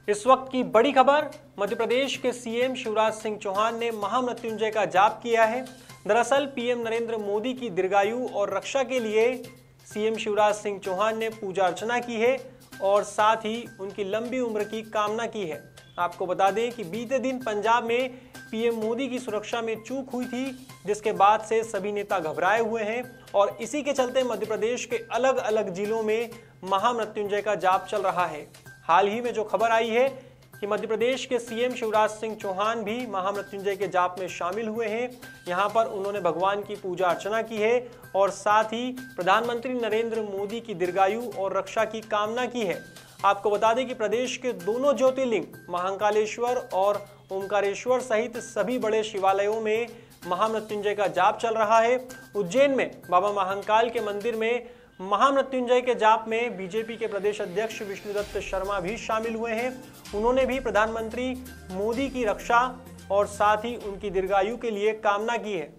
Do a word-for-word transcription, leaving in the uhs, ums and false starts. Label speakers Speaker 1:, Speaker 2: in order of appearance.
Speaker 1: इस वक्त की बड़ी खबर, मध्य प्रदेश के सीएम शिवराज सिंह चौहान ने महामृत्युंजय का जाप किया है। दरअसल पीएम नरेंद्र मोदी की दीर्घायु और रक्षा के लिए सीएम शिवराज सिंह चौहान ने पूजा अर्चना की है और साथ ही उनकी लंबी उम्र की कामना की है। आपको बता दें कि बीते दिन पंजाब में पीएम मोदी की सुरक्षा में चूक हुई थी, जिसके बाद से सभी नेता घबराए हुए हैं और इसी के चलते मध्य प्रदेश के अलग अलग जिलों में महामृत्युंजय का जाप चल रहा है। हाल ही में जो खबर आई है कि मध्य प्रदेश के सीएम शिवराज सिंह चौहान भी महामृत्युंजय के जाप में शामिल हुए हैं। यहां पर उन्होंने भगवान की पूजा अर्चना की है और साथ ही प्रधानमंत्री नरेंद्र मोदी की दीर्घायु और रक्षा की कामना की है। आपको बता दें कि प्रदेश के दोनों ज्योतिर्लिंग महाकालेश्वर और ओमकारेश्वर सहित सभी बड़े शिवालयों में महामृत्युंजय का जाप चल रहा है। उज्जैन में बाबा महाकाल के मंदिर में महामृत्युंजय के जाप में बीजेपी के प्रदेश अध्यक्ष विष्णुदत्त शर्मा भी शामिल हुए हैं। उन्होंने भी प्रधानमंत्री मोदी की रक्षा और साथ ही उनकी दीर्घायु के लिए कामना की है।